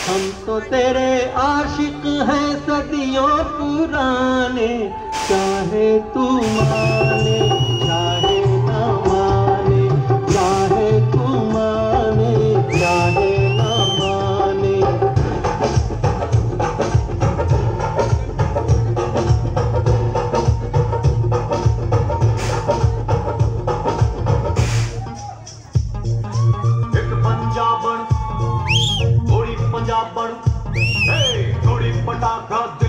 हम तो तेरे आशिक हैं सदियों पुराने, चाहे तू माने चाहे न माने, चाहे तू माने चाहे न माने। एक पंजाबन थोड़ी पंजाबन, थोड़ी पटाखा